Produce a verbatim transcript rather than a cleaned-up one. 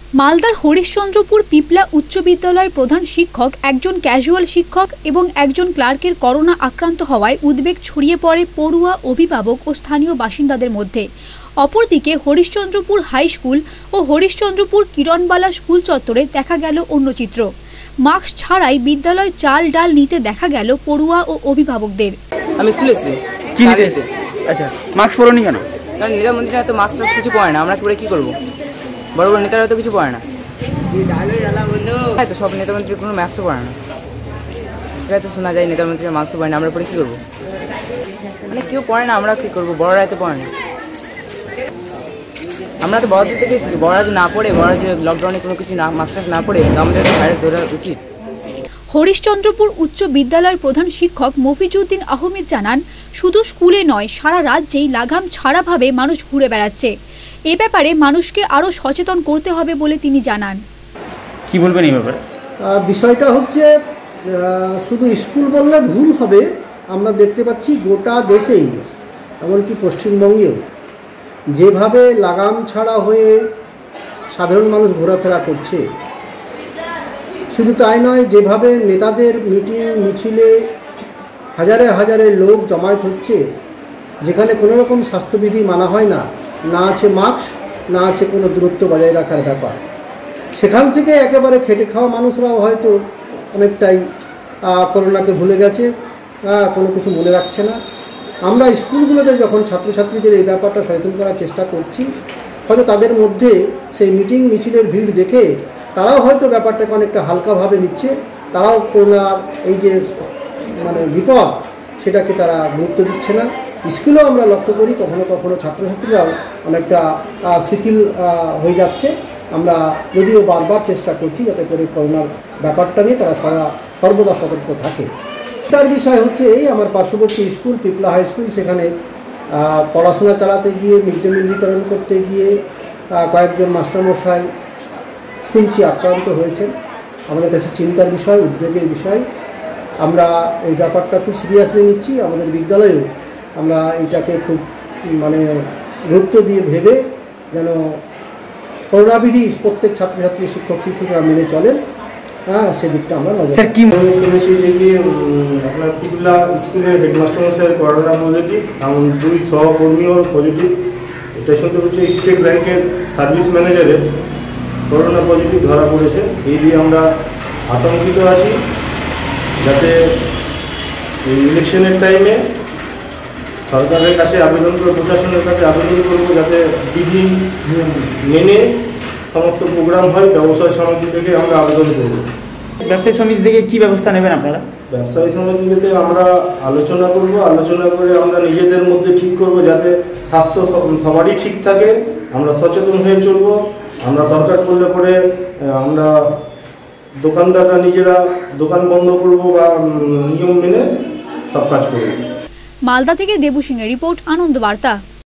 মালদার হরিশ্চন্দ্রপুর পিপলা উচ্চ বিদ্যালয়ের প্রধান শিক্ষক, একজন ক্যাজুয়াল শিক্ষক এবং একজন ক্লার্কের করোনা আক্রান্ত হওয়ায় উদ্বেগ ছড়িয়ে পড়ে পড়ুয়া, অভিভাবক ও স্থানীয় বাসিন্দাদের মধ্যে। অপরদিকে হরিশ্চন্দ্রপুর হাই স্কুল ও হরিশ্চন্দ্রপুর কিরণবালা স্কুল চত্বরে দেখা গেল অন্য চিত্র। মাস্ক ছাড়াই বিদ্যালয় চাল ডাল নিতে দেখা গেল পড়ুয়া ও অভিভাবকদের। আমি স্কুলে এসেছি। কি নিতে? আচ্ছা, মাস্ক পরোনি কেন? কারণ নেতা মন্ত্রীরা তো মাস্ক কিছু পরে না, আমরা করে কি করবো? বড় বড় নেতারা তো কিছু পড়ে না, তো সব নেতা মন্ত্রী কোনো মাস্কও পড়ে না। সেটাই তো শোনা যায় নেতা মন্ত্রীরা মাস্ক পড়ে না, আমরা পরে কী করবো? মানে কেউ পড়ে না, আমরা কী করবো? বড়রা তো পড়ে না। আমরা তো বড়দের থেকে এসেছি, বড়রা যদি না পড়ে, বড়রা যে লকডাউনে কোনো কিছু না মাস্ক না পড়ে, আমাদের তো ভাইরাস ধরা উচিত। হরিশ্চন্দ্রপুর উচ্চ বিদ্যালয়ের প্রধান শিক্ষক মফিজউদ্দিন আহমেদ জানান, শুধু স্কুলে নয়, সারা রাজ্যেই লাগাম ছাড়াভাবে মানুষ ঘুরে বেড়াচ্ছে। এ ব্যাপারে মানুষকে আরও সচেতন করতে হবে বলে তিনি জানান। কি বলবেন এই ব্যাপারে? বিষয়টা হচ্ছে শুধু স্কুল বললে ভুল হবে। আমরা দেখতে পাচ্ছি গোটা দেশেই, এমনকি পশ্চিমবঙ্গেও যেভাবে লাগাম ছাড়া হয়ে সাধারণ মানুষ ঘোরাফেরা করছে, শুধু তাই নয়, যেভাবে নেতাদের মিটিং মিছিলে হাজারে হাজারে লোক জমায়েত হচ্ছে, যেখানে কোনো রকম স্বাস্থ্যবিধি মানা হয় না, না আছে মাস্ক, না আছে কোনো দূরত্ব বজায় রাখার ব্যাপার, সেখান থেকে একেবারে খেটে খাওয়া মানুষরাও হয়তো অনেকটাই করোনাকে ভুলে গেছে, কোনো কিছু মনে রাখছে না। আমরা স্কুলগুলোতে যখন ছাত্রছাত্রীদের এই ব্যাপারটা সচেতন করার চেষ্টা করছি, হয়তো তাদের মধ্যে সেই মিটিং মিছিলের ভিড় দেখে তারাও হয়তো ব্যাপারটাকে অনেকটা হালকাভাবে নিচ্ছে। তারাও করোনার এই যে মানে বিপদ, সেটাকে তারা গুরুত্ব দিচ্ছে না। স্কুলেও আমরা লক্ষ্য করি কখনো কখনো ছাত্রছাত্রীরাও অনেকটা শিথিল হয়ে যাচ্ছে। আমরা যদিও বারবার চেষ্টা করছি যাতে করে করোনার ব্যাপারটা নিয়ে তারা সারা সর্বদা সতর্ক থাকে। তার বিষয় হচ্ছে এই, আমার পার্শ্ববর্তী স্কুল পিপলা হাই স্কুল, সেখানে পড়াশোনা চালাতে গিয়ে, মিড ডে মিল বিতরণ করতে গিয়ে কয়েকজন মাস্টারমশাই শুনছি আক্রান্ত হয়েছেন। আমাদের কাছে চিন্তার বিষয়, উদ্বেগের বিষয়। আমরা এই ব্যাপারটা খুব সিরিয়াসলি নিচ্ছি। আমাদের বিদ্যালয়েও আমরা এটাকে খুব মানে গুরুত্ব দিয়ে ভেবে যেন করোনাবিধি প্রত্যেক ছাত্রছাত্রী, শিক্ষক শিক্ষকরা মেনে চলেন, হ্যাঁ, সেদিকটা আমরা নজর। স্যার, কি শুনেছি যে কি আপনার পিপলা স্কুলের হেডমাস্টার মশাই করোনা পজিটিভ, এবং দুই সহকর্মীও পজিটিভ। এটা শুনতে হচ্ছে স্টেট ব্যাংকের সার্ভিস ম্যানেজারের করোনা পজিটিভ ধরা পড়েছে। এই দিয়ে আমরা আতঙ্কিত আছি, যাতে এই ইলেকশনের টাইমে সরকারের কাছে আবেদন করে, প্রশাসনের কাছে আবেদন করবো যাতে বিধি মেনে সমস্ত প্রোগ্রাম হয়। ব্যবসায়ী সমিতি থেকে আমরা আবেদন করব। ব্যবসায়ী সমিতি থেকে কী ব্যবস্থা নেবেন আপনারা? ব্যবসায়ী সমিতি থেকে আমরা আলোচনা করব, আলোচনা করে আমরা নিজেদের মধ্যে ঠিক করব যাতে স্বাস্থ্য সবারই ঠিক থাকে। আমরা সচেতন হয়ে চলব। আমরা দরকার পড়লে পরে আমরা দোকানদাররা নিজেরা দোকান বন্ধ করব বা নিয়ম মেনে সব কাজ করব। মালদা থেকে দেবু সিংহের রিপোর্ট, আনন্দ বার্তা।